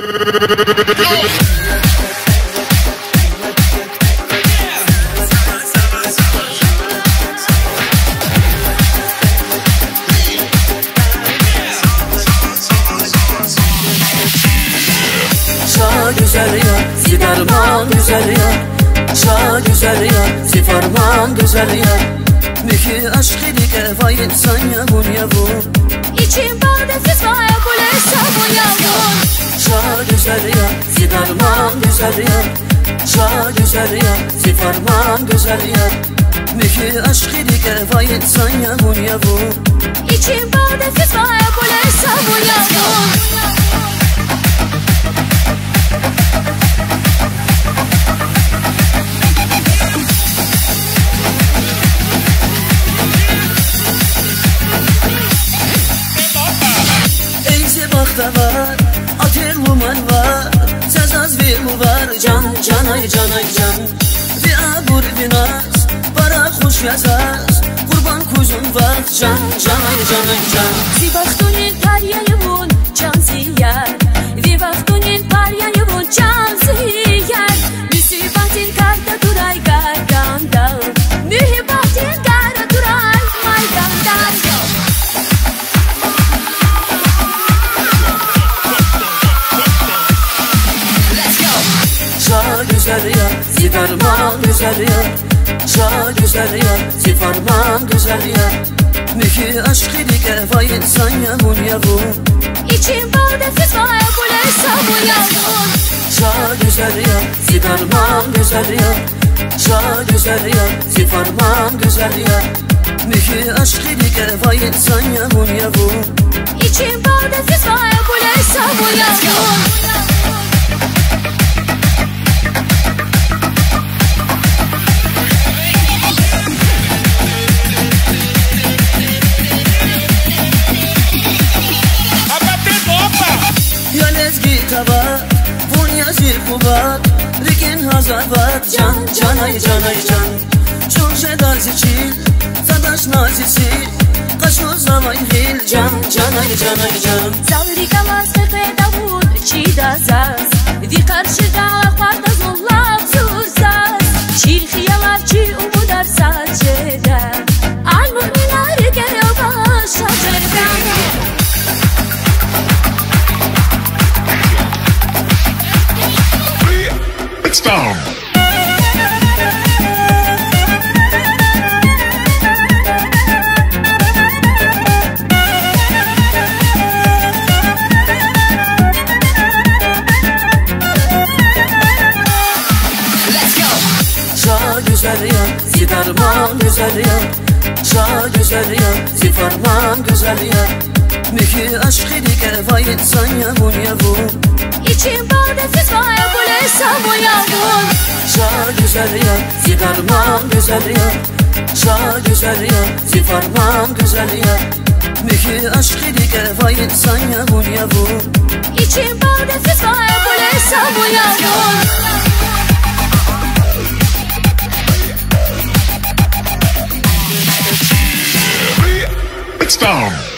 Güzel ya, zidarman güzel ya, şa güzel ya, zifarman güzel ya. Mükü aşk idik vay insan yavun yavun. İçim badesiz vay kule şavun yavun. Şa güzel ya, zidarman güzel ya, şa güzel ya, zifarman güzel ya. Mükü aşk idik vay insan yavun yavun. İçim badesiz vay kule şavun yavun. Var, ater human var, sezaz ve var, can can ay can ay can. Ve abur vinas, para hoş yazaz, kurban kuzun var, can can ay can ay can. Vi vaktunin paryayıvun can ziyar, vi vaktunin paryayıvun can ziyar. Müsibatin karda duray garganda, mühibatin karda duray mayganda. Şa güzel ya, zidarman güzel ya, şa güzel ya, zifarman güzel ya. Mükü aşk idik vay insan yavun yavun. İçim badesiz vay kule şavun yavun. Şa güzel ya, zidarman güzel ya, şa güzel ya, zifarman güzel ya. Mükü aşk idik vay insan yavun yavun. İçim badesiz vay kule şavun yavun. Kubat, rikin hazavat, can can ay can ay can. Çok şedaz için, zadaş nazisi, kaşo zavay hil, can can ay can ay can. Zavri kalastık ve davul çidazaz, vi karşıda akvarda zollav zurzaz. Çi hiyalar çi umudar saçeda, al müminler gel başa cerdan. It's down. Şa güzel ya, zidarman güzel ya, şa güzel ya, zifarman güzel ya. Mükü aşk idik vay insan yavun yavun. İçim badesiz vay kule şavun yavun. Şa güzel ya, zidarman güzel ya, şa güzel ya, zifarman güzel ya. Mükü aşk idik vay insan yavun yavun. İçim badesiz vay kule şavun yavun. It's down.